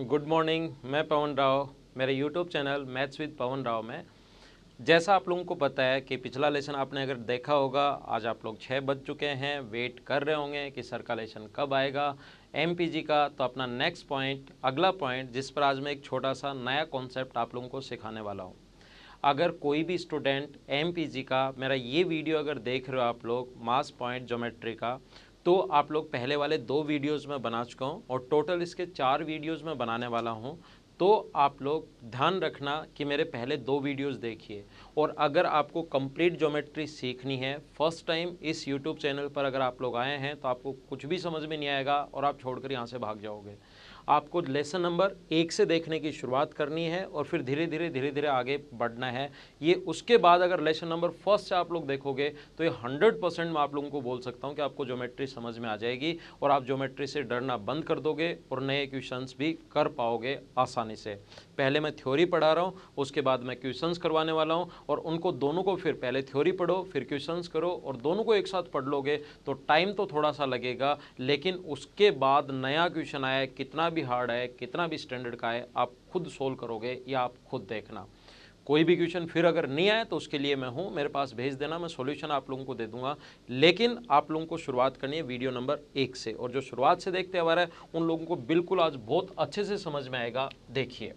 Good morning. मैं पवन राव, मेरे YouTube channel maths with Pawan Rao में, जैसा आप लोगों को पता है कि पिछला लेसन आपने अगर देखा होगा, आज आप लोग 6 बज चुके हैं, वेट कर रहे होंगे कि सर का लेसन कब आएगा एमपीजी का। तो अपना नेक्स्ट पॉइंट, अगला पॉइंट जिस पर आज मैं एक छोटा सा नया कॉन्सेप्ट आप लोगों को सिखाने वाला हूँ। अगर कोई भी स्टूडेंट एमपीजी का मेरा ये वीडियो अगर देख रहे हो आप लोग मास पॉइंट ज्योमेट्री का, तो आप लोग पहले वाले 2 वीडियोज़ में बना चुका हूँ और टोटल इसके 4 वीडियोज़ में बनाने वाला हूँ। तो आप लोग ध्यान रखना कि मेरे पहले 2 वीडियोज़ देखिए। और अगर आपको कंप्लीट ज्योमेट्री सीखनी है, फर्स्ट टाइम इस यूट्यूब चैनल पर अगर आप लोग आए हैं तो आपको कुछ भी समझ में नहीं आएगा और आप छोड़कर यहाँ से भाग जाओगे। आपको लेसन नंबर 1 से देखने की शुरुआत करनी है और फिर धीरे धीरे आगे बढ़ना है। ये उसके बाद अगर लेसन नंबर 1 से आप लोग देखोगे तो ये 100% मैं आप लोगों को बोल सकता हूँ कि आपको ज्योमेट्री समझ में आ जाएगी और आप ज्योमेट्री से डरना बंद कर दोगे और नए क्वेश्चंस भी कर पाओगे आसानी से। पहले मैं थ्योरी पढ़ा रहा हूँ, उसके बाद मैं क्वेश्चंस करवाने वाला हूँ और उनको दोनों को फिर पहले थ्योरी पढ़ो फिर क्वेश्चंस करो और दोनों को एक साथ पढ़ लोगे तो टाइम तो थोड़ा सा लगेगा, लेकिन उसके बाद नया क्वेश्चन आए, कितना भी हार्ड है, कितना भी स्टैंडर्ड का है, आप खुद सोल्व करोगे या आप खुद देखना। कोई भी क्वेश्चन फिर अगर नहीं आए तो उसके लिए मैं हूँ, मेरे पास भेज देना, मैं सॉल्यूशन आप लोगों को दे दूंगा। लेकिन आप लोगों को शुरुआत करनी है वीडियो नंबर 1 से, और जो शुरुआत से देखते आ रहा है उन लोगों को बिल्कुल आज बहुत अच्छे से समझ में आएगा। देखिए,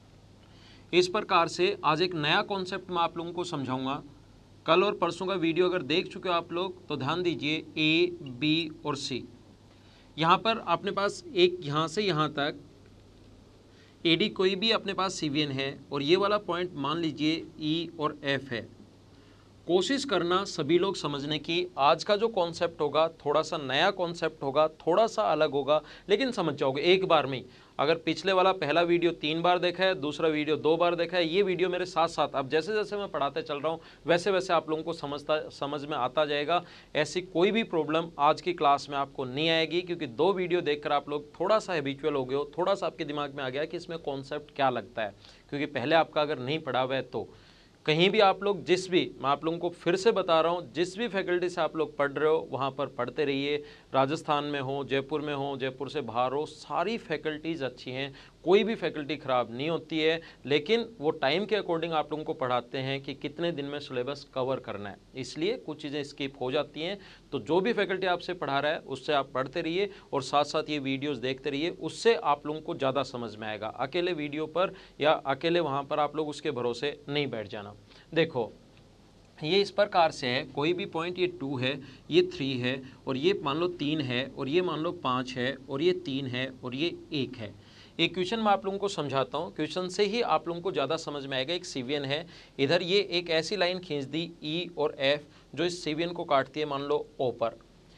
इस प्रकार से आज एक नया कॉन्सेप्ट मैं आप लोगों को समझाऊंगा। कल और परसों का वीडियो अगर देख चुके हो आप लोग तो ध्यान दीजिए, ए, बी और सी, यहाँ पर अपने पास एक यहाँ से यहाँ तक एडी कोई भी अपने पास सीवियन है और ये वाला पॉइंट मान लीजिए ई और एफ है। कोशिश करना सभी लोग समझने की, आज का जो कॉन्सेप्ट होगा थोड़ा सा नया कॉन्सेप्ट होगा, थोड़ा सा अलग होगा, लेकिन समझ जाओगे एक बार में ही। अगर पिछले वाला पहला वीडियो 3 बार देखा है, दूसरा वीडियो 2 बार देखा है, ये वीडियो मेरे साथ साथ अब जैसे जैसे मैं पढ़ाते चल रहा हूँ वैसे वैसे आप लोगों को समझ में आता जाएगा। ऐसी कोई भी प्रॉब्लम आज की क्लास में आपको नहीं आएगी, क्योंकि 2 वीडियो देखकर आप लोग थोड़ा सा हैबिचुअल हो गए हो, थोड़ा सा आपके दिमाग में आ गया कि इसमें कॉन्सेप्ट क्या लगता है, क्योंकि पहले आपका अगर नहीं पढ़ा हुआ है तो कहीं भी आप लोग जिस भी, मैं आप लोगों को फिर से बता रहा हूँ, जिस भी फैकल्टी से आप लोग पढ़ रहे हो वहाँ पर पढ़ते रहिए। राजस्थान में हो, जयपुर में हो, जयपुर से बाहर हो, सारी फैकल्टीज़ अच्छी हैं, कोई भी फैकल्टी ख़राब नहीं होती है। लेकिन वो टाइम के अकॉर्डिंग आप लोगों को पढ़ाते हैं कि कितने दिन में सिलेबस कवर करना है, इसलिए कुछ चीज़ें स्किप हो जाती हैं। तो जो भी फैकल्टी आपसे पढ़ा रहा है उससे आप पढ़ते रहिए और साथ साथ ये वीडियोस देखते रहिए, उससे आप लोगों को ज़्यादा समझ में आएगा। अकेले वीडियो पर या अकेले वहाँ पर आप लोग उसके भरोसे नहीं बैठ जाना। देखो, ये इस प्रकार से है, कोई भी पॉइंट, ये 2 है, ये 3 है और ये मान लो 3 है और ये मान लो 5 है और ये 3 है और ये 1 है। एक क्वेश्चन मैं आप लोगों को समझाता हूँ, क्वेश्चन से ही आप लोगों को ज़्यादा समझ में आएगा। एक सीवियन है, इधर ये एक ऐसी लाइन खींच दी ई और एफ जो इस सीवियन को काटती है मान लो ओ पर।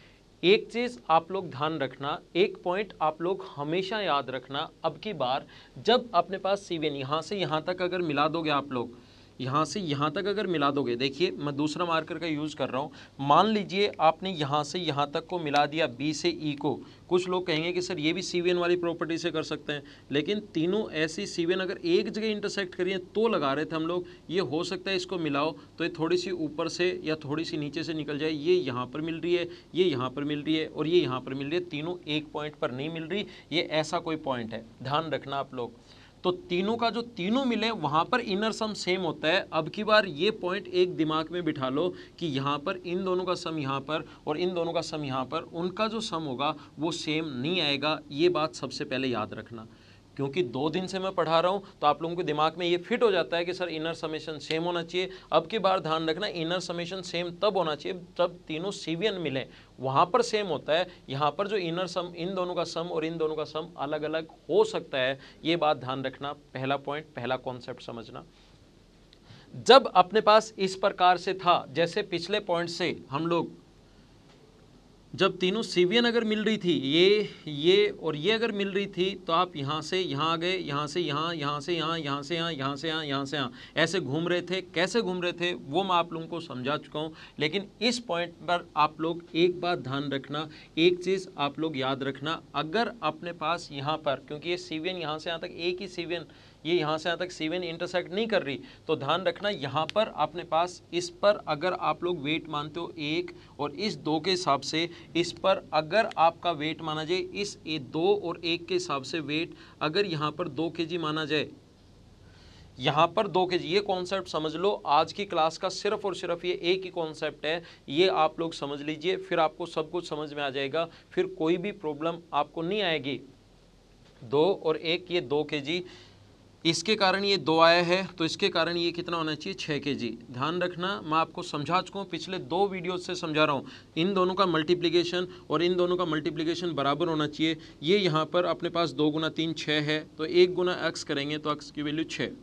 एक चीज़ आप लोग ध्यान रखना, एक पॉइंट आप लोग हमेशा याद रखना, अब की बार जब अपने पास सीवियन यहाँ से यहाँ तक अगर मिला दोगे आप लोग, यहाँ से यहाँ तक अगर मिला दोगे, देखिए मैं दूसरा मार्कर का यूज़ कर रहा हूँ, मान लीजिए आपने यहाँ से यहाँ तक को मिला दिया बी से ई को। कुछ लोग कहेंगे कि सर ये भी सीवियन वाली प्रॉपर्टी से कर सकते हैं, लेकिन तीनों ऐसी सीवियन अगर एक जगह इंटरसेक्ट करिए तो लगा रहे थे हम लोग, ये हो सकता है इसको मिलाओ तो ये थोड़ी सी ऊपर से या थोड़ी सी नीचे से निकल जाए, ये यहाँ पर मिल रही है, ये यहाँ पर मिल रही है और ये यहाँ पर मिल रही है, तीनों एक पॉइंट पर नहीं मिल रही, ये ऐसा कोई पॉइंट है, ध्यान रखना आप लोग। तो तीनों का जो तीनों मिले वहाँ पर इनर सम सेम होता है। अब की बार ये पॉइंट एक दिमाग में बिठा लो कि यहाँ पर इन दोनों का सम यहाँ पर और इन दोनों का सम यहाँ पर, उनका जो सम होगा वो सेम नहीं आएगा। ये बात सबसे पहले याद रखना, क्योंकि 2 दिन से मैं पढ़ा रहा हूँ तो आप लोगों के दिमाग में ये फिट हो जाता है कि सर इनर समेशन सेम होना चाहिए। अब की बार ध्यान रखना, इनर समेशन सेम तब होना चाहिए जब तीनों सीवियन मिलें, वहाँ पर सेम होता है। यहाँ पर जो इनर सम, इन दोनों का सम और इन दोनों का सम अलग अलग हो सकता है, ये बात ध्यान रखना। पहला पॉइंट, पहला कॉन्सेप्ट समझना। जब अपने पास इस प्रकार से था, जैसे पिछले पॉइंट से हम लोग जब तीनों सीवियन अगर मिल रही थी, ये और ये अगर मिल रही थी, तो आप यहाँ से यहाँ आ गए, यहाँ से यहाँ, यहाँ से यहाँ, यहाँ से यहाँ, यहाँ से यहाँ, यहाँ से यहाँ, ऐसे घूम रहे थे। कैसे घूम रहे थे वो मैं आप लोगों को समझा चुका हूँ, लेकिन इस पॉइंट पर आप लोग एक बात ध्यान रखना, एक चीज़ आप लोग याद रखना। अगर अपने पास यहाँ पर, क्योंकि ये सीवियन यहाँ से यहाँ तक एक ही सीवियन, ये यहाँ से यहाँ तक सीवियन इंटरसेक्ट नहीं कर रही, तो ध्यान रखना यहाँ पर अपने पास, इस पर अगर आप लोग वेट मानते हो 1 और इस 2 के हिसाब से इस पर अगर आपका वेट माना जाए इस 2 और 1 के हिसाब से वेट अगर यहाँ पर 2 kg माना जाए, यहाँ पर 2 kg, ये कॉन्सेप्ट समझ लो। आज की क्लास का सिर्फ और सिर्फ ये एक ही कॉन्सेप्ट है, ये आप लोग समझ लीजिए, फिर आपको सब कुछ समझ में आ जाएगा, फिर कोई भी प्रॉब्लम आपको नहीं आएगी। 2 और 1 ये 2 kg, इसके कारण ये 2 आया है, तो इसके कारण ये कितना होना चाहिए 6 kg। ध्यान रखना, मैं आपको समझा चुका हूँ, पिछले 2 वीडियो से समझा रहा हूँ। इन दोनों का मल्टीप्लिकेशन और इन दोनों का मल्टीप्लिकेशन बराबर होना चाहिए। ये यहाँ पर अपने पास 2 गुना 3 6 है, तो 1 गुना x करेंगे तो x की वैल्यू 6।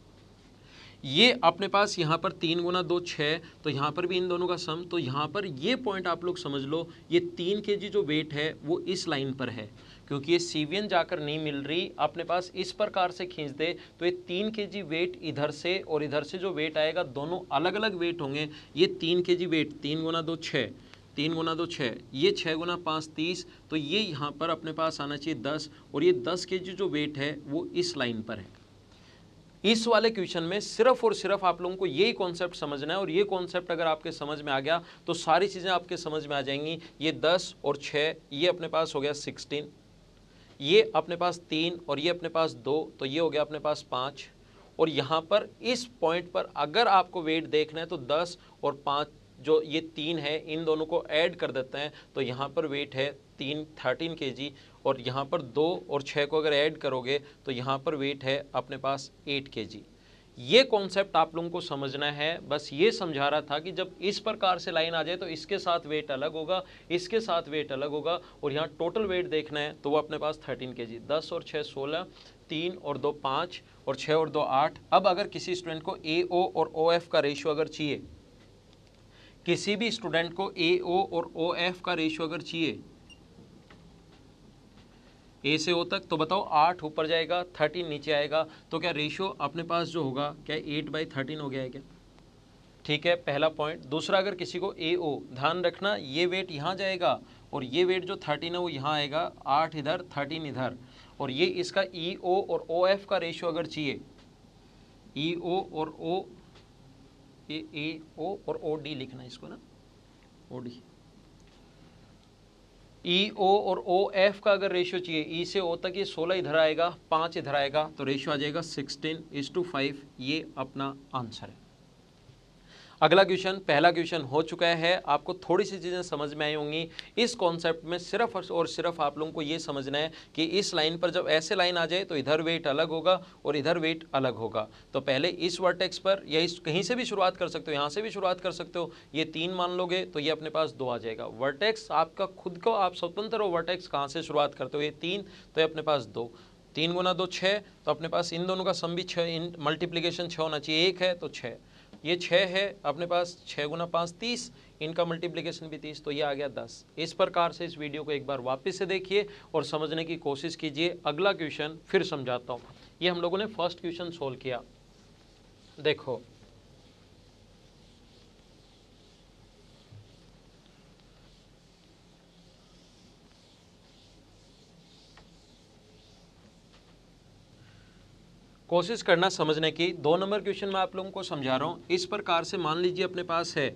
ये अपने पास यहाँ पर 3 गुना 2 6, तो यहाँ पर भी इन दोनों का सम। तो यहाँ पर ये पॉइंट आप लोग समझ लो, ये 3 kg जो वेट है वो इस लाइन पर है, क्योंकि ये सीवियन जाकर नहीं मिल रही, अपने पास इस प्रकार से खींच दे तो ये 3 kg वेट इधर से और इधर से जो वेट आएगा दोनों अलग अलग वेट होंगे। ये 3 kg वेट 3 गुना 2 6, 3 गुना 2 6, ये 6 गुना 5 30, तो ये यहाँ पर अपने पास आना चाहिए 10, और ये 10 kg जो वेट है वो इस लाइन पर है। इस वाले क्वेश्चन में सिर्फ और सिर्फ आप लोगों को यही कॉन्सेप्ट समझना है, और ये कॉन्सेप्ट अगर आपके समझ में आ गया तो सारी चीज़ें आपके समझ में आ जाएंगी। ये 10 और 6, ये अपने पास हो गया 16, ये अपने पास 3 और ये अपने पास 2, तो ये हो गया अपने पास 5। और यहाँ पर इस पॉइंट पर अगर आपको वेट देखना है तो 10 और 5 जो ये 3 है, इन दोनों को ऐड कर देते हैं, तो यहाँ पर वेट है 13 kg, और यहाँ पर 2 और 6 को अगर ऐड करोगे तो यहाँ पर वेट है अपने पास 8 kg। ये कॉन्सेप्ट आप लोगों को समझना है, बस ये समझा रहा था कि जब इस प्रकार से लाइन आ जाए तो इसके साथ वेट अलग होगा, इसके साथ वेट अलग होगा, और यहाँ टोटल वेट देखना है तो वो अपने पास 13 kg। 10 और 6 16, 3 और 2 5, और 6 और 2 8। अब अगर किसी स्टूडेंट को AO और OF का रेशियो अगर चाहिए, किसी भी स्टूडेंट को AO और OF का रेशियो अगर चाहिए, A से O तक, तो बताओ 8 ऊपर जाएगा 13 नीचे आएगा, तो क्या रेशियो अपने पास जो होगा क्या 8/13 हो गया है क्या? ठीक है, पहला पॉइंट। दूसरा, अगर किसी को AO, ध्यान रखना ये वेट यहाँ जाएगा और ये वेट जो 13 है वो यहाँ आएगा, 8 इधर 13 इधर, और ये इसका EO और OF का रेशियो अगर चाहिए, EO और AO और OD लिखना इसको ना, OD, EO और OF का अगर रेशियो चाहिए, E से O तक, ये 16 इधर आएगा 5 इधर आएगा, तो रेशियो आ जाएगा 16:5। ये अपना आंसर है। अगला क्वेश्चन, पहला क्वेश्चन हो चुका है, आपको थोड़ी सी चीज़ें समझ में आई होंगी। इस कॉन्सेप्ट में सिर्फ और सिर्फ आप लोगों को ये समझना है कि इस लाइन पर जब ऐसे लाइन आ जाए तो इधर वेट अलग होगा और इधर वेट अलग होगा। तो पहले इस वर्टेक्स पर या इस कहीं से भी शुरुआत कर सकते हो, यहाँ से भी शुरुआत कर सकते हो, ये 3 मान लोगे तो ये अपने पास 2 आ जाएगा। वर्टेक्स आपका खुद को, आप स्वतंत्र हो, वर्टेक्स कहाँ से शुरुआत करते हो, ये 3, तो ये अपने पास 2, 3 गुना 2 6, तो अपने पास इन दोनों का सम भी 6, इन मल्टीप्लीकेशन 6 होना चाहिए, 1 है तो 6, ये 6 है अपने पास, 6 गुना 5 30, इनका मल्टीप्लिकेशन भी 30, तो ये आ गया 10। इस प्रकार से इस वीडियो को एक बार वापस से देखिए और समझने की कोशिश कीजिए। अगला क्वेश्चन फिर समझाता हूँ। ये हम लोगों ने फर्स्ट क्वेश्चन सोल्व किया, देखो कोशिश करना समझने की। 2 नंबर क्वेश्चन में आप लोगों को समझा रहा हूँ। इस प्रकार से मान लीजिए अपने पास है,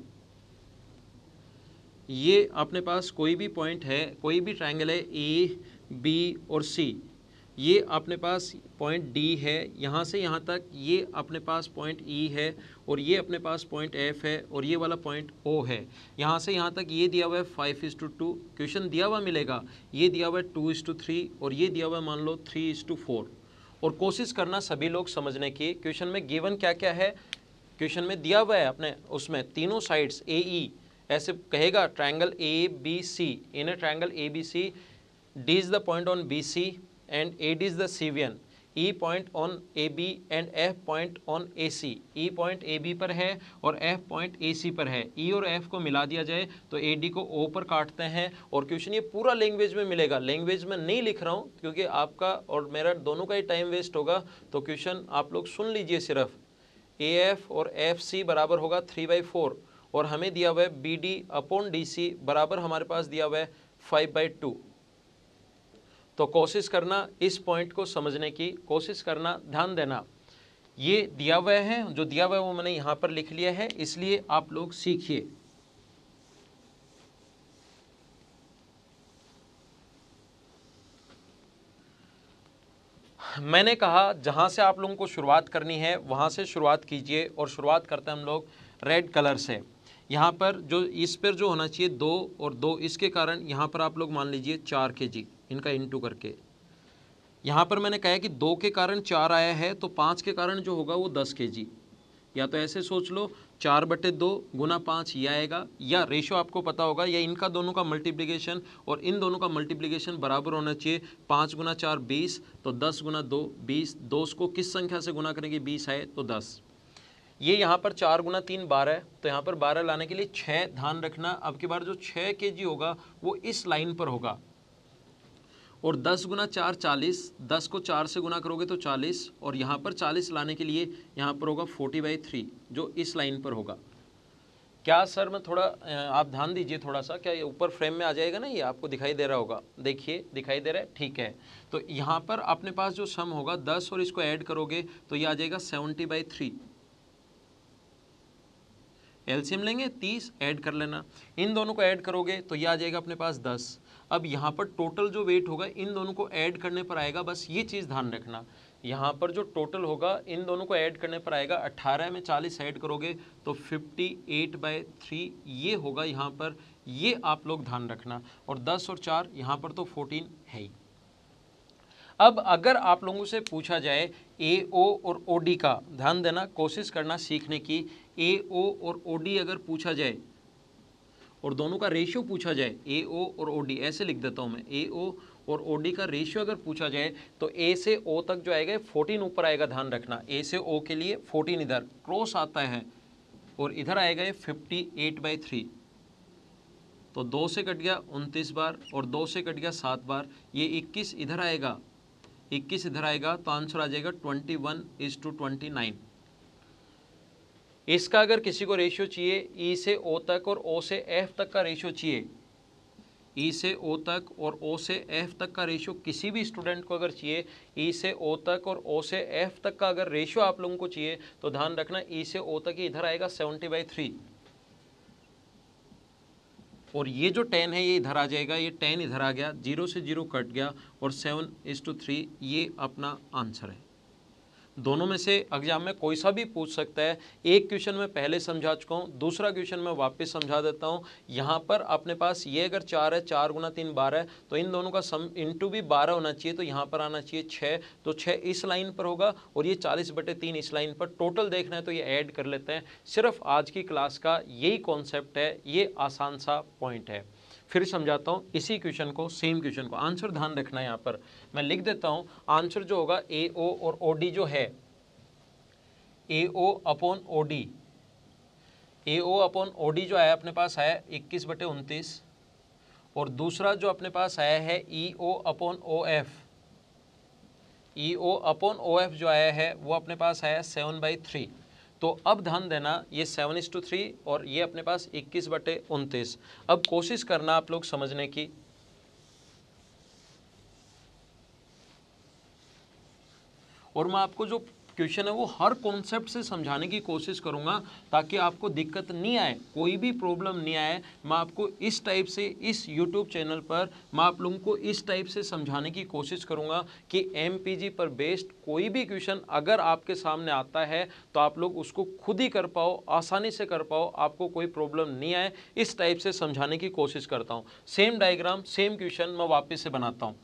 ये अपने पास कोई भी पॉइंट है, कोई भी ट्रायंगल है A, B और C, ये अपने पास पॉइंट D है, यहाँ से यहाँ तक ये अपने पास पॉइंट E है, और ये अपने पास पॉइंट F है, और ये वाला पॉइंट O है। यहाँ से यहाँ तक ये दिया हुआ है 5:2, क्वेश्चन दिया हुआ मिलेगा, ये दिया हुआ है 2:3, और ये दिया हुआ है मान लो 3:4। और कोशिश करना सभी लोग समझने की, क्वेश्चन में गिवन क्या क्या है, क्वेश्चन में दिया हुआ है अपने उसमें तीनों साइड्स AE, ऐसे कहेगा triangle ABC, in a triangle ABC, D is the point on BC and AD is the Cevian, E point on AB and F point on AC, E point AB पर है और F point AC पर है। E और F को मिला दिया जाए तो AD को O पर काटते हैं, और क्वेश्चन ये पूरा लैंग्वेज में मिलेगा। लैंग्वेज में नहीं लिख रहा हूँ क्योंकि आपका और मेरा दोनों का ही टाइम वेस्ट होगा, तो क्वेश्चन आप लोग सुन लीजिए सिर्फ। AF और FC बराबर होगा 3/4, और हमें दिया हुआ है BD अपॉन DC बराबर हमारे पास दिया हुआ है 5/2। तो कोशिश करना इस पॉइंट को समझने की, कोशिश करना, ध्यान देना। ये दिया हुआ है, जो दिया हुआ है वो मैंने यहाँ पर लिख लिया है, इसलिए आप लोग सीखिए। मैंने कहा जहाँ से आप लोगों को शुरुआत करनी है वहाँ से शुरुआत कीजिए, और शुरुआत करते हैं हम लोग रेड कलर से। यहाँ पर जो इस पर जो होना चाहिए 2 और 2, इसके कारण यहाँ पर आप लोग मान लीजिए 4 kg इनका इंटू करके। यहाँ पर मैंने कहा है कि 2 के कारण 4 आया है, तो 5 के कारण जो होगा वो 10 kg। या तो ऐसे सोच लो 4/2 गुना 5 ये आएगा, या रेशियो आपको पता होगा, या इनका दोनों का मल्टीप्लिकेशन और इन दोनों का मल्टीप्लिकेशन बराबर होना चाहिए। 5 गुना 4 20, तो 10 गुना 2 20। 2 को किस संख्या से गुना करेंगे 20 आए तो 10। ये यहाँ पर 4 गुना 3 12, तो यहाँ पर 12 लाने के लिए 6 ध्यान रखना। अब की बार जो 6 kg होगा वो इस लाइन पर होगा, और 10 गुना 4 40, 10 को 4 से गुना करोगे तो 40, और यहाँ पर 40 लाने के लिए यहाँ पर होगा 40/3 जो इस लाइन पर होगा। क्या सर मैं थोड़ा आप ध्यान दीजिए थोड़ा सा, क्या ये ऊपर फ्रेम में आ जाएगा ना, ये आपको दिखाई दे रहा होगा, देखिए दिखाई दे रहा है, ठीक है। तो यहाँ पर अपने पास जो सम होगा 10 और इसको ऐड करोगे तो ये आ जाएगा 70/3। एलसीएम लेंगे 30, ऐड कर लेना, इन दोनों को ऐड करोगे तो ये आ जाएगा अपने पास 10। अब यहाँ पर टोटल जो वेट होगा इन दोनों को ऐड करने पर आएगा, बस ये चीज़ ध्यान रखना। यहाँ पर जो टोटल होगा इन दोनों को ऐड करने पर आएगा 18 में 40 ऐड करोगे तो 58/3 ये होगा यहाँ पर, ये आप लोग ध्यान रखना। और 10 और 4 यहाँ पर तो 14 है ही। अब अगर आप लोगों से पूछा जाए AO और OD का, ध्यान देना, कोशिश करना सीखने की। AO और OD अगर पूछा जाए और दोनों का रेशियो पूछा जाए, AO और OD ऐसे लिख देता हूँ मैं, AO और OD का रेशियो अगर पूछा जाए तो A से O तक जो आएगा 14 ऊपर आएगा, ध्यान रखना। A से O के लिए 14 इधर क्रॉस आता है, और इधर आएगा ये 58/3। तो 2 से कट गया 29 बार, और 2 से कट गया 7 बार, ये 21 इधर आएगा, 21 इधर आएगा, तो आंसर आ जाएगा 21:29। इसका अगर किसी को रेशियो चाहिए E से O तक और O से F तक का रेशियो चाहिए, E से O तक और O से F तक का रेशियो किसी भी स्टूडेंट को अगर चाहिए, E से O तक और O से F तक का अगर रेशियो आप लोगों को चाहिए तो ध्यान रखना E से O तक इधर आएगा 70/3, और ये जो 10 है ये इधर आ जाएगा, ये 10 इधर आ गया, 0 से 0 कट गया, और 7:3 ये अपना आंसर है। दोनों में से एग्जाम में कोई सा भी पूछ सकता है। एक क्वेश्चन मैं पहले समझा चुका हूँ, दूसरा क्वेश्चन मैं वापस समझा देता हूँ। यहाँ पर अपने पास ये अगर 4 है, 4 गुना 3 12 है, तो इन दोनों का सम इंटू भी 12 होना चाहिए, तो यहाँ पर आना चाहिए 6, तो 6 इस लाइन पर होगा, और ये 40/3 इस लाइन पर। टोटल देखना है तो ये ऐड कर लेते हैं। सिर्फ आज की क्लास का यही कॉन्सेप्ट है, ये आसान सा पॉइंट है। फिर समझाता हूँ इसी क्वेश्चन को, सेम क्वेश्चन को। आंसर ध्यान रखना है, यहाँ पर मैं लिख देता हूँ। आंसर जो होगा AO और OD जो है, AO/OD, AO/OD जो आया अपने पास आया 21/29, और दूसरा जो अपने पास आया है EO/OF, EO/OF जो आया है वो अपने पास आया 7/3। तो अब ध्यान देना, ये 7:3 और ये अपने पास 21/29। अब कोशिश करना आप लोग समझने की। और मैं आपको जो क्वेश्चन है वो हर कॉन्सेप्ट से समझाने की कोशिश करूंगा ताकि आपको दिक्कत नहीं आए, कोई भी प्रॉब्लम नहीं आए। मैं आपको इस टाइप से इस YouTube चैनल पर मैं आप लोगों को इस टाइप से समझाने की कोशिश करूंगा कि MPG पर बेस्ड कोई भी क्वेश्चन अगर आपके सामने आता है तो आप लोग उसको खुद ही कर पाओ, आसानी से कर पाओ, आपको कोई प्रॉब्लम नहीं आए। इस टाइप से समझाने की कोशिश करता हूँ। सेम डायग्राम सेम क्वेश्चन मैं वापस से बनाता हूँ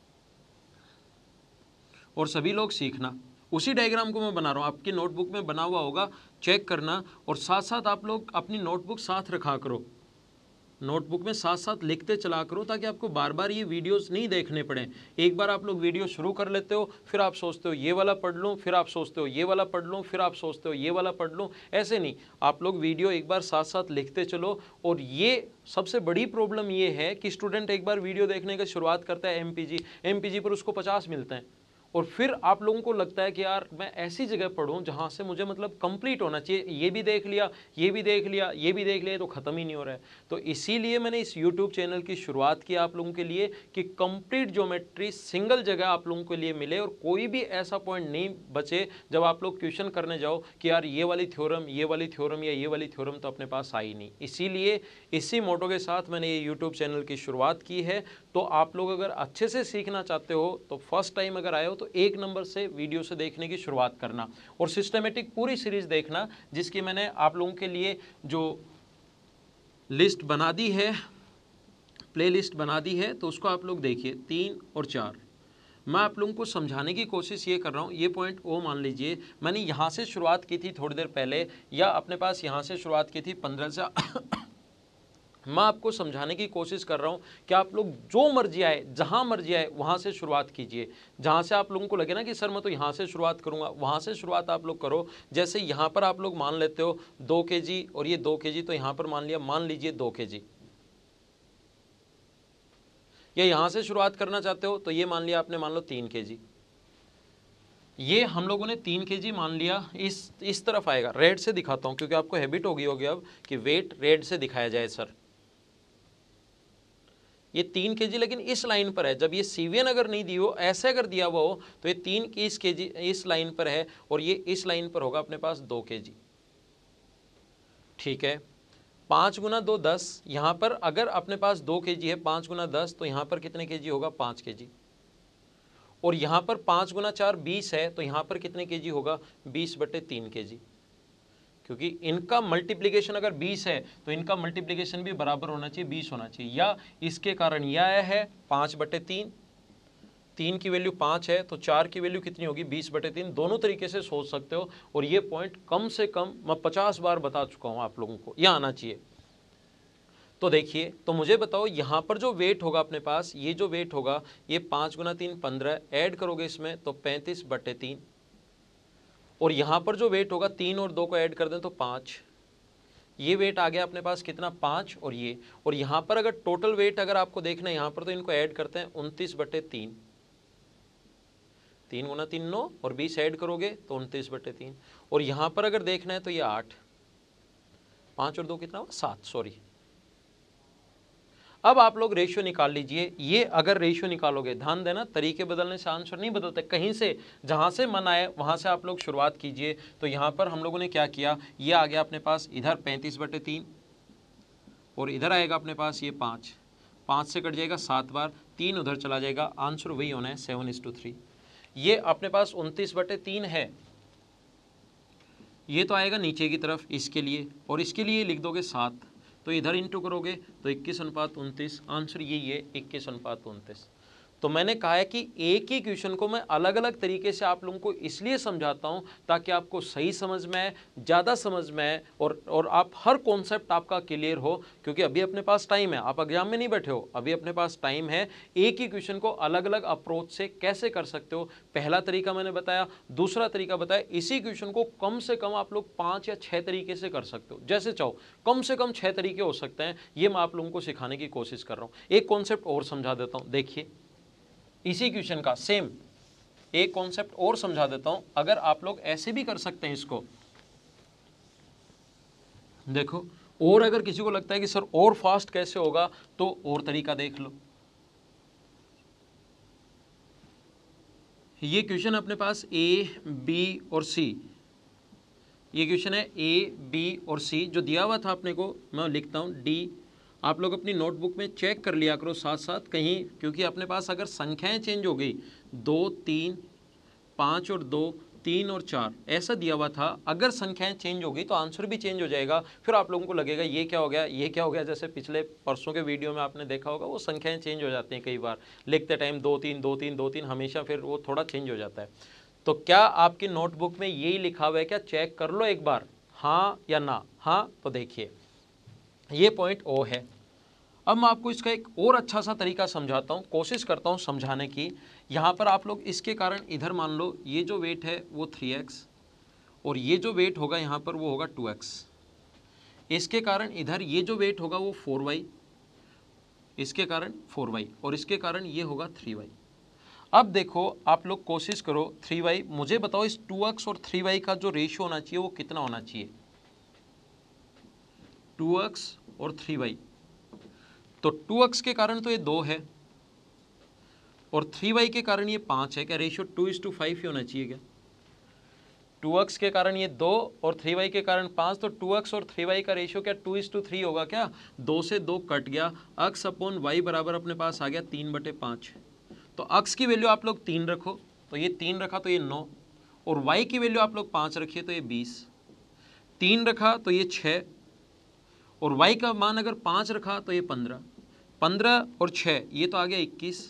और सभी लोग सीखना। उसी डायग्राम को मैं बना रहा हूँ, आपकी नोटबुक में बना हुआ होगा, चेक करना। और साथ साथ आप लोग अपनी नोटबुक साथ रखा करो, नोटबुक में साथ साथ लिखते चला करो ताकि आपको बार बार ये वीडियोस नहीं देखने पड़े। एक बार आप लोग वीडियो शुरू कर लेते हो, फिर आप सोचते हो ये वाला पढ़ लूँ, फिर आप सोचते हो ये वाला पढ़ लूँ, फिर आप सोचते हो ये वाला पढ़ लूँ। ऐसे नहीं, आप लोग वीडियो एक बार साथ साथ लिखते चलो। और ये सबसे बड़ी प्रॉब्लम ये है कि स्टूडेंट एक बार वीडियो देखने की शुरुआत करता है MPG पर उसको 50 मिलते हैं, और फिर आप लोगों को लगता है कि यार मैं ऐसी जगह पढ़ूं जहां से मुझे मतलब कंप्लीट होना चाहिए, ये भी देख लिया, ये भी देख लिया, ये भी देख लिया, तो ख़त्म ही नहीं हो रहा है। तो इसीलिए मैंने इस YouTube चैनल की शुरुआत की आप लोगों के लिए कि कंप्लीट ज्योमेट्री सिंगल जगह आप लोगों के लिए मिले, और कोई भी ऐसा पॉइंट नहीं बचे जब आप लोग क्वेश्चन करने जाओ कि यार ये वाली थ्योरम, ये वाली थ्योरम या ये वाली थ्योरम तो अपने पास आई नहीं। इसीलिए इसी मोटो के साथ मैंने ये YouTube चैनल की शुरुआत की है। तो आप लोग अगर अच्छे से सीखना चाहते हो तो फर्स्ट टाइम अगर आए हो तो 1 नंबर से वीडियो से देखने की शुरुआत करना और सिस्टमेटिक पूरी सीरीज देखना, जिसकी मैंने आप लोगों के लिए जो लिस्ट बना दी है, प्ले लिस्ट बना दी है, तो उसको आप लोग देखिए 3 और 4। मैं आप लोगों को समझाने की कोशिश ये कर रहा हूँ। ये पॉइंट ओ मान लीजिए मैंने यहाँ से शुरुआत की थी थोड़ी देर पहले, या अपने पास यहाँ से शुरुआत की थी 15 से मैं आपको समझाने की कोशिश कर रहा हूँ कि आप लोग जो मर्जी आए, जहाँ मर्जी आए वहाँ से शुरुआत कीजिए। जहाँ से आप लोगों को लगे ना कि सर मैं तो यहाँ से शुरुआत करूँगा, वहाँ से शुरुआत आप लोग करो। जैसे यहाँ पर आप लोग मान लेते हो 2 kg और ये 2 kg, तो यहाँ पर मान लीजिए 2 kg, या यहाँ से शुरुआत करना चाहते हो तो ये मान लिया आपने, मान लो 3 kg। ये हम लोगों ने 3 kg मान लिया। इस तरफ आएगा, रेड से दिखाता हूँ क्योंकि आपको हैबिट होगी अब कि वेट रेड से दिखाया जाए। सर ये 3 kg लेकिन इस लाइन पर है। जब ये सीवियन अगर नहीं दी हो, ऐसे अगर दिया हुआ हो तो ये 3 kg इस लाइन पर है और ये इस लाइन पर होगा अपने पास 2 kg। ठीक है, 5 गुना 2 10। यहाँ पर अगर अपने पास 2 kg है, 5 गुना 10, तो यहाँ पर कितने kg होगा? 5 kg। और यहाँ पर 5 गुना 4 20 है, तो यहाँ पर कितने kg होगा? 20/3 kg। क्योंकि इनका मल्टीप्लिकेशन अगर 20 है तो इनका मल्टीप्लिकेशन भी बराबर होना चाहिए, 20 होना चाहिए। या इसके कारण यह आया है 5/3, 3 की वैल्यू 5 है तो 4 की वैल्यू कितनी होगी? 20/3। दोनों तरीके से सोच सकते हो और ये पॉइंट कम से कम मैं 50 बार बता चुका हूँ आप लोगों को, यह आना चाहिए। तो देखिए, तो मुझे बताओ यहाँ पर जो वेट होगा अपने पास, ये जो वेट होगा ये 5 गुना 3 15, ऐड करोगे इसमें तो 35/3। और यहाँ पर जो वेट होगा 3 और 2 को ऐड कर दें तो 5। ये वेट आ गया अपने पास कितना? 5। और ये, और यहाँ पर अगर टोटल वेट अगर आपको देखना है यहाँ पर, तो इनको ऐड करते हैं 29/3। 3 गुना 3 9 और 20 ऐड करोगे तो 29/3। और यहाँ पर अगर देखना है तो ये 8, 5 और 2 कितना हुआ? 7, सॉरी। अब आप लोग रेशियो निकाल लीजिए। ये अगर रेशियो निकालोगे, ध्यान देना तरीके बदलने से आंसर नहीं बदलते, कहीं से जहाँ से मन आए वहाँ से आप लोग शुरुआत कीजिए। तो यहाँ पर हम लोगों ने क्या किया, ये आ गया अपने पास इधर 35/3 और इधर आएगा अपने पास ये 5, 5 से कट जाएगा 7 बार, 3 उधर चला जाएगा, आंसर वही होना है 7:3। ये अपने पास 29/3 है। ये तो आएगा नीचे की तरफ इसके लिए, और इसके लिए लिख दोगे 7, तो इधर इंटू करोगे तो 21/29, आंसर यही है 21/29। तो मैंने कहा है कि एक ही क्वेश्चन को मैं अलग अलग तरीके से आप लोगों को इसलिए समझाता हूं ताकि आपको सही समझ में आए, ज़्यादा समझ में आए और आप हर कॉन्सेप्ट आपका क्लियर हो। क्योंकि अभी अपने पास टाइम है, आप एग्जाम में नहीं बैठे हो, अभी अपने पास टाइम है। एक ही क्वेश्चन को अलग अलग अप्रोच से कैसे कर सकते हो, पहला तरीका मैंने बताया, दूसरा तरीका बताया। इसी क्वेश्चन को कम से कम आप लोग 5 या 6 तरीके से कर सकते हो, जैसे चाहो कम से कम 6 तरीके हो सकते हैं। ये मैं आप लोगों को सिखाने की कोशिश कर रहा हूँ। एक कॉन्सेप्ट और समझा देता हूँ, देखिए इसी क्वेश्चन का सेम एक कॉन्सेप्ट और समझा देता हूं। अगर आप लोग ऐसे भी कर सकते हैं इसको, देखो, और अगर किसी को लगता है कि सर और फास्ट कैसे होगा तो और तरीका देख लो। ये क्वेश्चन अपने पास ए, बी और सी, ये क्वेश्चन है ए, बी और सी जो दिया हुआ था अपने को, मैं लिखता हूं डी। आप लोग अपनी नोटबुक में चेक कर लिया करो साथ साथ कहीं, क्योंकि अपने पास अगर संख्याएं चेंज हो गई 2 3 5 और 2 3 और 4 ऐसा दिया हुआ था, अगर संख्याएं चेंज हो गई तो आंसर भी चेंज हो जाएगा। फिर आप लोगों को लगेगा ये क्या हो गया, ये क्या हो गया। जैसे पिछले परसों के वीडियो में आपने देखा होगा, वो संख्याएं चेंज हो जाती हैं कई बार लिखते टाइम, 2 3 2 3 2 3 हमेशा, फिर वो थोड़ा चेंज हो जाता है। तो क्या आपकी नोटबुक में यही लिखा हुआ है क्या? चेक कर लो एक बार, हाँ या ना। हाँ, तो देखिए ये पॉइंट ओ है। अब मैं आपको इसका एक और अच्छा सा तरीका समझाता हूँ, कोशिश करता हूँ समझाने की। यहाँ पर आप लोग इसके कारण इधर मान लो ये जो वेट है वो 3x और ये जो वेट होगा यहाँ पर वो होगा 2x। इसके कारण इधर ये जो वेट होगा वो 4y, इसके कारण 4y और इसके कारण ये होगा 3y। अब देखो आप लोग कोशिश करो 3y, मुझे बताओ इस 2x और 3y का जो रेशियो होना चाहिए वो कितना होना चाहिए? 2x और 3y। तो 2x के कारण तो ये 2 है और 3y के कारण ये 5 है। क्या रेशियो 2:5 ही होना चाहिए क्या? 2x के कारण ये 2 और 3y के कारण 5, तो 2x और 3y का रेशियो क्या 2:3 होगा क्या? 2 से 2 कट गया, x अपॉन y बराबर अपने पास आ गया 3/5। तो x की वैल्यू आप लोग 3 रखो तो ये 3 रखा तो ये 9, और y की वैल्यू आप लोग 5 रखिए तो ये 20। 3 रखा तो ये 6, और y का मान अगर 5 रखा तो ये 15। 15 और 6 ये तो आ गया 21,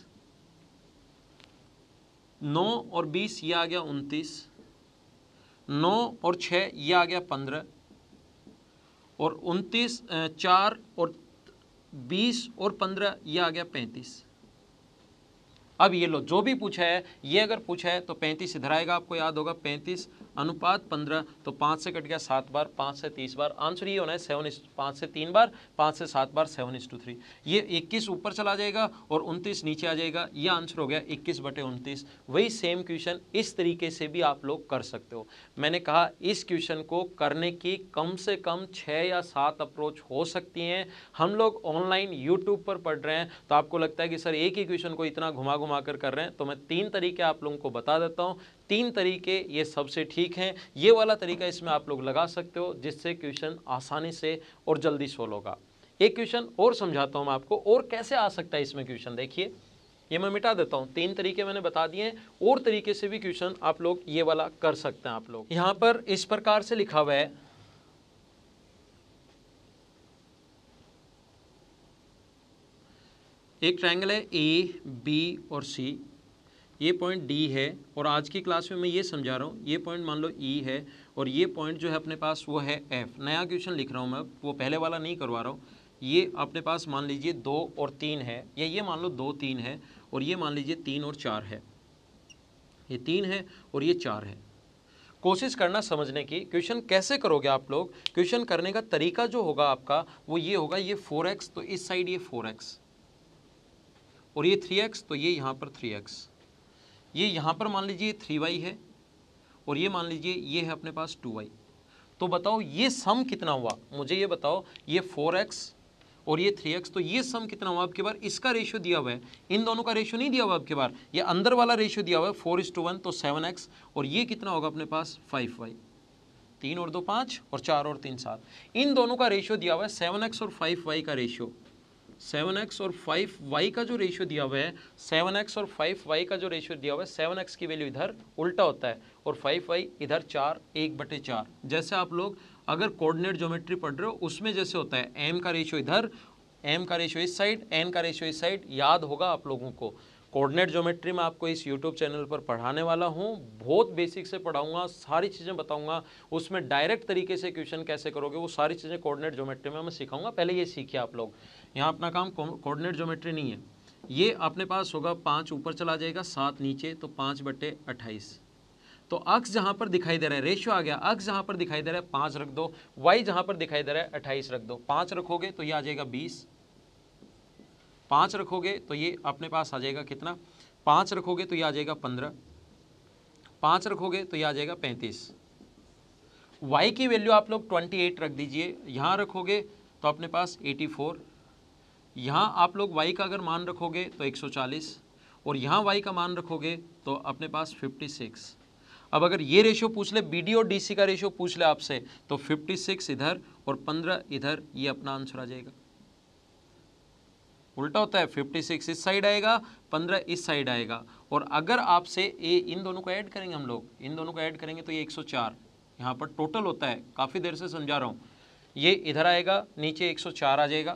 9 और 20 ये आ गया 29, 9 और 6 ये आ गया 15, और 29 4 और 20 और 15 ये आ गया 35। अब ये लो जो भी पूछा है, ये अगर पूछा है तो 35 इधर आएगा, आपको याद होगा 35 अनुपात 15, तो 5 से कट गया 7 बार, 5 से 30 बार, आंसर ये होना है 5 से 3 बार, 5 से 7 बार, 7:3। ये 21 ऊपर चला जाएगा और 29 नीचे आ जाएगा, ये आंसर हो गया 21/29। वही सेम क्वेश्चन इस तरीके से भी आप लोग कर सकते हो। मैंने कहा इस क्वेश्चन को करने की कम से कम 6 या 7 अप्रोच हो सकती हैं। हम लोग ऑनलाइन यूट्यूब पर पढ़ रहे हैं, तो आपको लगता है कि सर एक ही क्वेश्चन को इतना घुमा घुमा कर रहे हैं, तो मैं 3 तरीके आप लोगों को बता देता हूं। 3 तरीके ये सबसे ठीक हैं। ये वाला तरीका इसमें आप लोग लगा सकते हो, जिससे क्वेश्चन आसानी से और जल्दी सोल्व होगा। एक क्वेश्चन और समझाता हूं मैं आपको, और कैसे आ सकता है इसमें क्वेश्चन। देखिए ये मैं मिटा देता हूं, 3 तरीके मैंने बता दिए हैं, और तरीके से भी क्वेश्चन आप लोग ये वाला कर सकते हैं। आप लोग यहां पर इस प्रकार से लिखा हुआ है, एक ट्रायंगल है ए बी और सी, ये पॉइंट डी है, और आज की क्लास में मैं ये समझा रहा हूँ, ये पॉइंट मान लो ई है, और ये पॉइंट जो है अपने पास वो है एफ। नया क्वेश्चन लिख रहा हूँ मैं, वो पहले वाला नहीं करवा रहा हूँ। ये अपने पास मान लीजिए 2 और 3 है, या ये मान लो 2 3 है, और ये मान लीजिए 3 और 4 है। ये 3 है और ये 4 है। कोशिश करना समझने की, क्वेश्चन कैसे करोगे आप लोग। क्वेश्चन करने का तरीका जो होगा आपका वो ये होगा, ये 4x तो इस साइड ये 4x, और ये 3x तो ये यहाँ पर 3x, ये यहाँ पर मान लीजिए 3y है, और ये मान लीजिए ये है अपने पास 2y। तो बताओ ये सम कितना हुआ, मुझे ये बताओ। ये 4x और ये 3x, तो ये सम कितना हुआ। अब की बार इसका रेशियो दिया हुआ है, इन दोनों का रेशियो नहीं दिया हुआ। अब की बार ये अंदर वाला रेशियो दिया हुआ है 4:1, तो 7x, और ये कितना होगा अपने पास 5y। 3 और 2 5, और 4 और 3 7। इन दोनों का रेशियो दिया हुआ है 7x और 5y का रेशियो। 7x और 5y का जो रेशियो दिया हुआ है, 7x और 5y का जो रेशियो दिया हुआ है, 7x की वैल्यू इधर उल्टा होता है, और 5y इधर 4 1/4। जैसे आप लोग अगर कोऑर्डिनेट ज्योमेट्री पढ़ रहे हो, उसमें जैसे होता है m का रेशियो इधर, m का रेशियो इस साइड, n का रेशियो इस साइड, याद होगा आप लोगों को। कोऑर्डिनेट ज्योमेट्री में आपको इस यूट्यूब चैनल पर पढ़ाने वाला हूँ, बहुत बेसिक से पढ़ाऊंगा, सारी चीज़ें बताऊंगा। उसमें डायरेक्ट तरीके से क्वेश्चन कैसे करोगे वो सारी चीज़ें कोऑर्डिनेट ज्योमेट्री में मैं सिखाऊंगा। पहले ये सीखिए आप लोग। यहाँ अपना काम कोऑर्डिनेट ज्योमेट्री नहीं है। ये अपने पास होगा 5 ऊपर चला जाएगा, 7 नीचे, तो 5/28। तो अक्स जहाँ पर दिखाई दे रहा है, रेशियो आ गया, अक्स जहाँ पर दिखाई दे रहा है 5 रख दो, वाई जहाँ पर दिखाई दे रहा है 28 रख दो। 5 रखोगे तो ये आ जाएगा 20, 5 रखोगे तो ये अपने पास आ जाएगा कितना, 5 रखोगे तो ये आ जाएगा 15, 5 रखोगे तो ये आ जाएगा 35। y की वैल्यू आप लोग 28 रख दीजिए, यहाँ रखोगे तो अपने पास 84, यहाँ आप लोग y का अगर मान रखोगे तो 140, और यहाँ y का मान रखोगे तो अपने पास 56। अब अगर ये रेशियो पूछ ले, BD और DC का रेशियो पूछ ले आपसे, तो 56 इधर और 15 इधर, ये अपना आंसर आ जाएगा। उल्टा होता है, 56 इस साइड आएगा, 15 इस साइड आएगा। और अगर आपसे इन दोनों को ऐड करेंगे, हम लोग इन दोनों को ऐड करेंगे तो ये 104 यहाँ पर टोटल होता है। काफ़ी देर से समझा रहा हूँ। ये इधर आएगा, नीचे 104 आ जाएगा,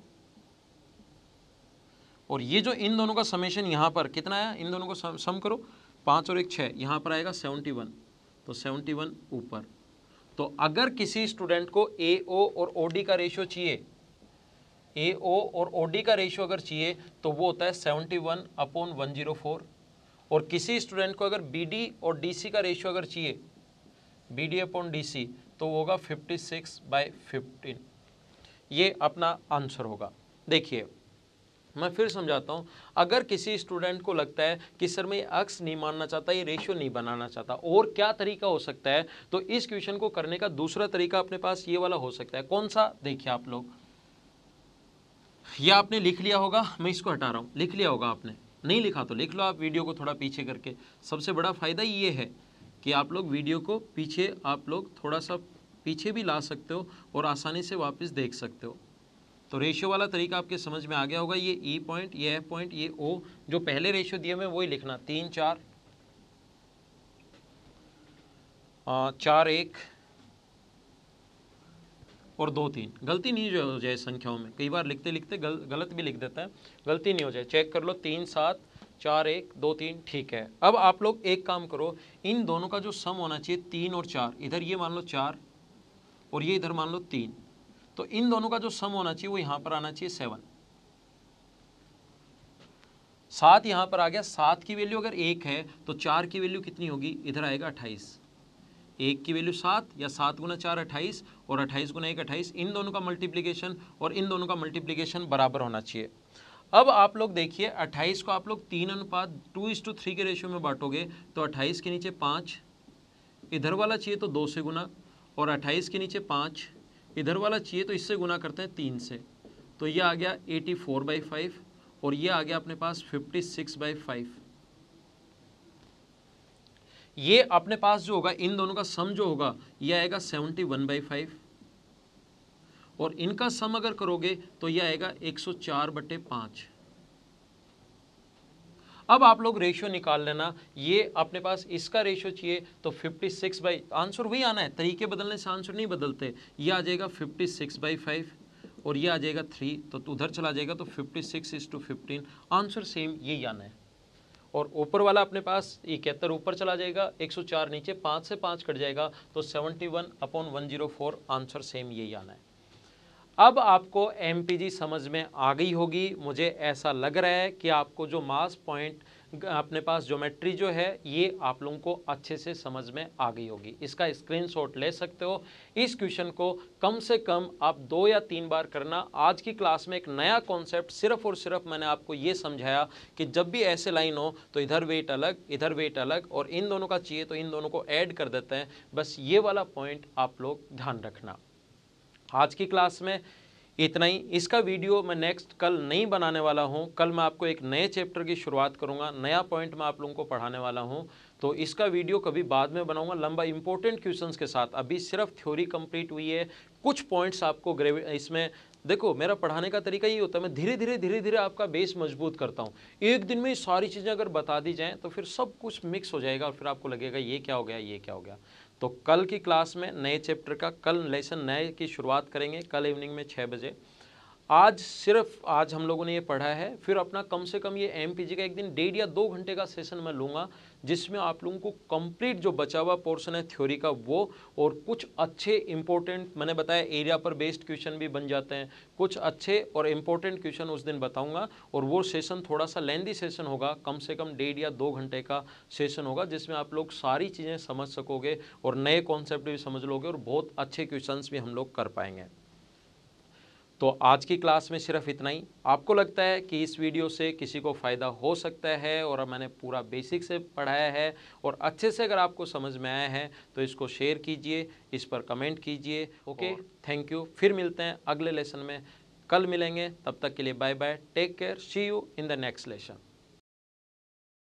और ये जो इन दोनों का समेशन यहाँ पर कितना आया, इन दोनों को सम करो, 5 और 1 6, यहाँ पर आएगा 71, तो 71 ऊपर। तो अगर किसी स्टूडेंट को AO और OD का रेशियो चाहिए, AO और OD का रेशियो अगर चाहिए तो वो होता है 71/104, और किसी स्टूडेंट को अगर BD और DC का रेशियो अगर चाहिए, BD/DC, तो वो होगा 56/15। ये अपना आंसर होगा। देखिए मैं फिर समझाता हूँ। अगर किसी स्टूडेंट को लगता है कि सर मैं अक्स नहीं मानना चाहता, ये रेशियो नहीं बनाना चाहता, और क्या तरीका हो सकता है, तो इस क्वेश्चन को करने का दूसरा तरीका अपने पास ये वाला हो सकता है। कौन सा, देखिए आप लोग, यह आपने लिख लिया होगा, मैं इसको हटा रहा हूँ, लिख लिया होगा आपने, नहीं लिखा तो लिख लो आप वीडियो को थोड़ा पीछे करके। सबसे बड़ा फायदा ये है कि आप लोग वीडियो को पीछे आप लोग थोड़ा सा पीछे भी ला सकते हो और आसानी से वापस देख सकते हो। तो रेशियो वाला तरीका आपके समझ में आ गया होगा। ये ई पॉइंट, ये एफ पॉइंट, ये ओ, जो पहले रेशियो दिए हुए वही लिखना, 3 4 4 1 और 2 3। गलती नहीं जो हो जाए संख्याओं में, कई बार लिखते लिखते गलत भी लिख देता है, गलती नहीं हो जाए, चेक कर लो। 3 7 4 1 2 3, ठीक है। अब आप लोग एक काम करो, इन दोनों का जो सम होना चाहिए 3 और 4, इधर ये मान लो 4 और ये इधर मान लो 3, तो इन दोनों का जो सम होना चाहिए वो यहाँ पर आना चाहिए 7। 7 यहाँ पर आ गया, 7 की वैल्यू अगर 1 है तो 4 की वैल्यू कितनी होगी, इधर आएगा 28। 1 की वैल्यू 7 या 7 गुना 4 28 और 28 गुना 1 28, इन दोनों का मल्टीप्लिकेशन और इन दोनों का मल्टीप्लिकेशन बराबर होना चाहिए। अब आप लोग देखिए 28 को आप लोग 3:2:3 के रेशियो में बांटोगे तो 28 के नीचे 5, इधर वाला चाहिए तो 2 से गुना, और 28 के नीचे 5, इधर वाला चाहिए तो इससे गुना करते हैं 3 से, तो ये आ गया 84/5 और ये आ गया अपने पास 56/5। ये अपने पास जो होगा इन दोनों का सम जो होगा ये आएगा 71/5 और इनका सम अगर करोगे तो ये आएगा 104/5। अब आप लोग रेशियो निकाल लेना, ये अपने पास इसका रेशियो चाहिए तो 56 आंसर वही आना है, तरीके बदलने से आंसर नहीं बदलते। ये आ जाएगा 56/5 और ये आ जाएगा 3, तो उधर चला जाएगा तो 56:15, आंसर सेम यही आना है। और ऊपर वाला अपने पास 71 ऊपर चला जाएगा, 104 नीचे, 5 से 5 कट जाएगा तो 71/104, आंसर सेम यही आना है। अब आपको MPG समझ में आ गई होगी, मुझे ऐसा लग रहा है कि आपको जो मास पॉइंट अपने पास ज्योमेट्री जो है ये आप लोगों को अच्छे से समझ में आ गई होगी। इसका स्क्रीनशॉट ले सकते हो। इस क्वेश्चन को कम से कम आप 2 या 3 बार करना। आज की क्लास में एक नया कॉन्सेप्ट सिर्फ और सिर्फ मैंने आपको ये समझाया कि जब भी ऐसे लाइन हो तो इधर वेट अलग, इधर वेट अलग, और इन दोनों का चाहिए तो इन दोनों को ऐड कर देते हैं। बस ये वाला पॉइंट आप लोग ध्यान रखना। आज की क्लास में इतना ही। इसका वीडियो मैं नेक्स्ट कल नहीं बनाने वाला हूं। कल मैं आपको एक नए चैप्टर की शुरुआत करूंगा, नया पॉइंट मैं आप लोगों को पढ़ाने वाला हूं, तो इसका वीडियो कभी बाद में बनाऊंगा लंबा इंपॉर्टेंट क्वेश्चंस के साथ। अभी सिर्फ थ्योरी कंप्लीट हुई है, कुछ पॉइंट्स आपको इसमें देखो, मेरा पढ़ाने का तरीका ये होता है, मैं धीरे धीरे आपका बेस मजबूत करता हूँ। एक दिन में सारी चीज़ें अगर बता दी जाएँ तो फिर सब कुछ मिक्स हो जाएगा और फिर आपको लगेगा ये क्या हो गया, ये क्या हो गया। तो कल की क्लास में नए चैप्टर का कल लेसन नए की शुरुआत करेंगे, कल इवनिंग में 6 बजे। आज हम लोगों ने ये पढ़ा है, फिर अपना कम से कम ये MPG का एक दिन 1.5 या 2 घंटे का सेशन मैं लूँगा, जिसमें आप लोगों को कंप्लीट जो बचा हुआ पोर्शन है थ्योरी का वो, और कुछ अच्छे इंपॉर्टेंट मैंने बताया एरिया पर बेस्ड क्वेश्चन भी बन जाते हैं, कुछ अच्छे और इम्पोर्टेंट क्वेश्चन उस दिन बताऊंगा। और वो सेशन थोड़ा सा लेंदी सेशन होगा, कम से कम 1.5 या 2 घंटे का सेशन होगा, जिसमें आप लोग सारी चीज़ें समझ सकोगे और नए कॉन्सेप्ट भी समझ लोगे और बहुत अच्छे क्वेश्चन भी हम लोग कर पाएंगे। तो आज की क्लास में सिर्फ इतना ही। आपको लगता है कि इस वीडियो से किसी को फ़ायदा हो सकता है और मैंने पूरा बेसिक से पढ़ाया है और अच्छे से अगर आपको समझ में आया है तो इसको शेयर कीजिए, इस पर कमेंट कीजिए। Okay, thank you. फिर मिलते हैं अगले लेसन में, कल मिलेंगे, तब तक के लिए bye bye, take care, see you in the next lesson.